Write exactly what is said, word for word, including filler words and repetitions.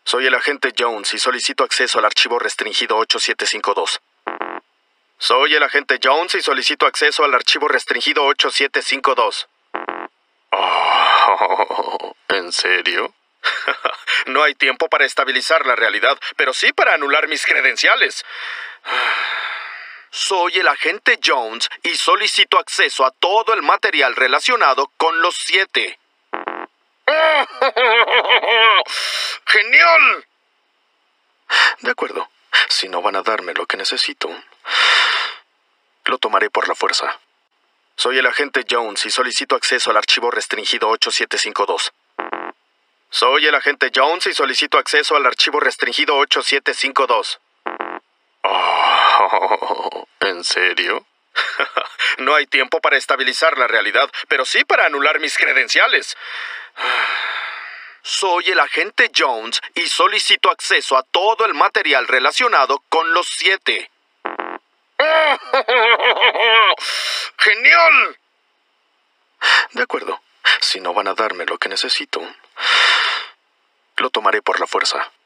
Soy el agente Jones y solicito acceso al archivo restringido ocho siete cinco dos. Soy el agente Jones y solicito acceso al archivo restringido ocho siete cinco dos. Oh, ¿en serio? No hay tiempo para estabilizar la realidad, pero sí para anular mis credenciales. Soy el agente Jones y solicito acceso a todo el material relacionado con los siete. ¡Genial! De acuerdo. Si no van a darme lo que necesito, lo tomaré por la fuerza. Soy el agente Jones y solicito acceso al archivo restringido ocho siete cinco dos. Soy el agente Jones y solicito acceso al archivo restringido ocho siete cinco dos. Oh, ¿en serio? No hay tiempo para estabilizar la realidad, pero sí para anular mis credenciales. Soy el agente Jones y solicito acceso a todo el material relacionado con los siete. ¡Genial! De acuerdo. Si no van a darme lo que necesito, lo tomaré por la fuerza.